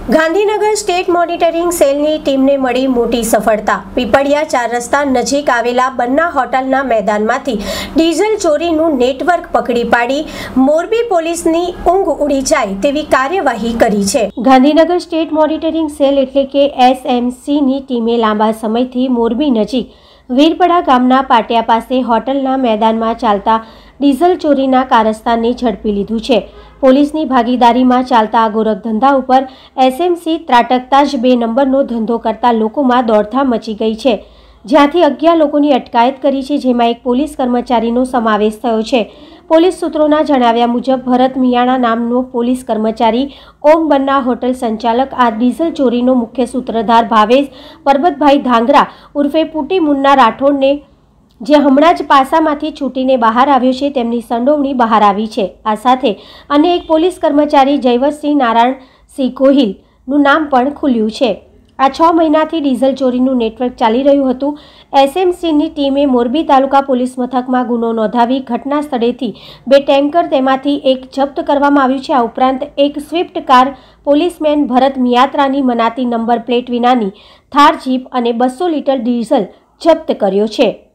Gandhinagar state monitoring સેલની ટીમને મળી મોટી સફળતા। પીપળિયા 4 રસ્તા નજીક આવેલા બન્ના હોટલના મેદાનમાંથી ડીઝલ ચોરીનું નેટવર્ક પકડી પાડી મોરબી પોલીસની ઊંઘ ઉડી જાય તેવી કાર્યવાહી કરી છે। ગાંધીનગર સ્ટેટ મોનિટરિંગ સેલ એટલે કે SMCની ટીમે લાંબા સમયથી મોરબી નજીક વીરપડા ગામના પાટિયા પાસે હોટલના મેદાનમાં ચાલતા ડીઝલ ચોરીના કારસ્તાનને ઝડપી લીધું છે। પોલીસની ભાગીદારીમાં ચાલતા આ ગોરખ ધંધા ઉપર SMC ત્રાટકતા જ 2 નંબરનો ધંધો કરતા લોકોમાં દોડધામ મચી ગઈ છે, જ્યાંથી 11 લોકોની અટકાયત કરી છે, જેમાં એક પોલીસ કર્મચારીનો સમાવેશ થયો છે। પોલીસ સૂત્રોના જણાવ્યા મુજબ ભરત મિયાણા નામનો પોલીસ કર્મચારી ઓમ બન્ના હોટલ સંચાલક આ ડીઝલ ચોરીનો મુખ્ય સૂત્રધાર ભાવેશ પરબતભાઈ ધાંગરા ઉર્ફે પુટી મુન્ના રાઠોડને જે હમણાં જ પાસામાંથી છૂટીને બહાર આવ્યો છે તેમની સંડોવણી બહાર આવી છે। આ સાથે અન્ય એક પોલીસ કર્મચારી જયવતસિંહ નારાયણસિંહ ગોહિલનું નામ પણ ખુલ્યું છે। આ 6 મહિનાથી ડીઝલ ચોરીનું નેટવર્ક ચાલી રહ્યું હતું। SMCની ટીમે મોરબી તાલુકા પોલીસ મથકમાં ગુનો નોંધાવી ઘટના સ્થળેથી 2 ટેન્કર તેમાંથી એક જપ્ત કરવામાં આવ્યું છે। આ ઉપરાંત એક સ્વિફ્ટ કાર, પોલીસમેન ભરત મિયાત્રાની મનાતી નંબર પ્લેટ વિનાની થાર જીપ અને 200 લીટર ડીઝલ જપ્ત કર્યો છે।